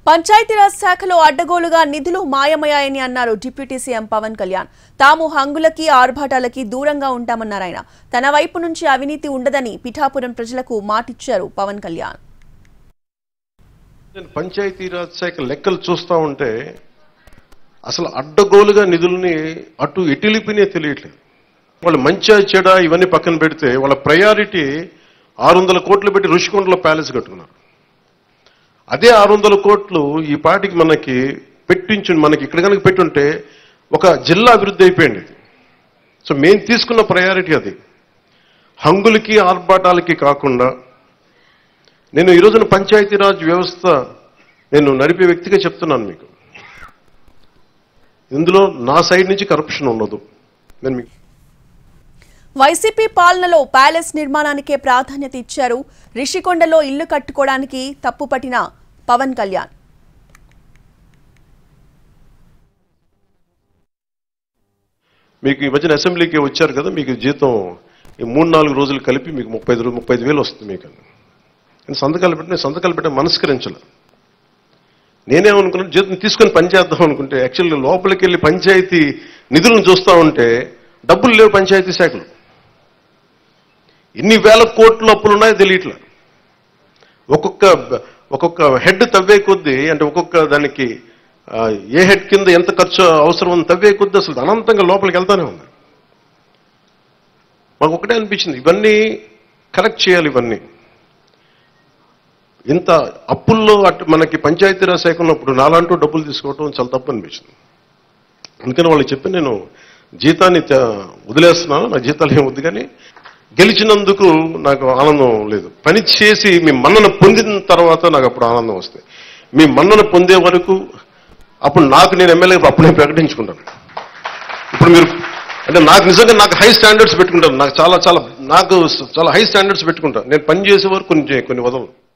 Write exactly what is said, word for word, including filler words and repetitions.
పంచాయతీరాజ్ శాఖలో అడ్డగోలుగా నిధులు మాయమయ్యాయని అన్నారు డిప్యూటీ సీఎం పవన్ కళ్యాణ్. తాము హంగులకి ఆర్భాటాలకి దూరంగా ఉంటామన్నారు ఆయన. తన వైపు నుంచి అవినీతి ఉండదని పిఠాపురం ప్రజలకు మాటిచ్చారు పవన్ కళ్యాణ్. పంచాయతీరాజ్ శాఖ లెక్కలు చూస్తా ఉంటే అసలు అడ్డగోలుగా నిధుల్ని అటు ఎటిలిపినే తెలియట్లేదు. వాళ్ళు మంచి చెడ ఇవన్నీ పక్కన పెడితే వాళ్ళ ప్రయారిటీ ఆరు వందల కోట్లు పెట్టి ఋషికొండలో ప్యాలెస్ కట్టుకున్నారు. అదే ఆరు వందల కోట్లు ఈ పాటికి మనకి పెట్టించు మనకి ఇక్కడ కనుక పెట్టుంటే ఒక జిల్లా అభివృద్ధి అయిపోయింది. సో మేము తీసుకున్న ప్రయారిటీ అది. హంగులకి ఆర్భాటాలకి కాకుండా నేను ఈ రోజున పంచాయతీరాజ్ వ్యవస్థ నేను నడిపే వ్యక్తిగా చెప్తున్నాను మీకు. ఇందులో నా సైడ్ నుంచి కరప్షన్ ఉండదు. నేను మీకు వైసీపీ పాలనలో ప్యాలెస్ నిర్మాణానికే ప్రాధాన్యత ఇచ్చారు. రిషికొండలో ఇల్లు కట్టుకోవడానికి తప్పుపట్టిన పవన్ కళ్యాణ్. మీకు ఈ మధ్యన అసెంబ్లీకి వచ్చారు కదా, మీకు జీతం ఈ మూడు నాలుగు రోజులు కలిపి మీకు ముప్పై ఐదు ముప్పై ఐదు వేలు వస్తుంది. మీకు నేను సంతకాలు పెట్టిన సంతకాలు పెట్టే మనస్కరించలే. నేనేమనుకున్నాను, జీతం తీసుకొని పని చేద్దాం అనుకుంటే యాక్చువల్గా లోపలికి వెళ్ళి పంచాయతీ నిధులను చూస్తూ ఉంటే డబ్బులు లేవు. పంచాయతీ శాఖలు ఎన్ని వేల కోట్ల అప్పులు ఉన్నాయో తెలియట్లా. ఒక్కొక్క ఒక్కొక్క హెడ్ తవ్వే కొద్దీ అంటే ఒక్కొక్క దానికి ఏ హెడ్ కింద ఎంత ఖర్చు అవసరం ఉంది తవ్వే కొద్దీ అసలు అనంతంగా లోపలికి వెళ్తానే ఉంది. మాకు ఒకటే అనిపించింది, ఇవన్నీ కరెక్ట్ చేయాలి. ఇవన్నీ ఇంత అప్పుల్లో అటు మనకి పంచాయతీరాజ్ శాఖ ఉన్నప్పుడు నాలంటూ డబ్బులు తీసుకోవటం చాలా తప్పు అనిపించింది. అందుకని వాళ్ళకి చెప్పి నేను జీతాన్ని వదిలేస్తున్నాను, నా జీతాలు ఏం వద్దు, కానీ గెలిచినందుకు నాకు ఆనందం లేదు. పని చేసి మీ మన్నన పొందిన తర్వాత నాకు అప్పుడు ఆనందం వస్తాయి. మీ మన్నన పొందే వరకు అప్పుడు నాకు నేను ఎమ్మెల్యే అప్పుడే ప్రకటించుకుంటాను. ఇప్పుడు మీరు అంటే నాకు నిజంగా నాకు హై స్టాండర్డ్స్ పెట్టుకుంటాను. నాకు చాలా చాలా నాకు చాలా హై స్టాండర్డ్స్ పెట్టుకుంటాను. నేను పని చేసే వరకు కొన్ని కొన్ని వదలను.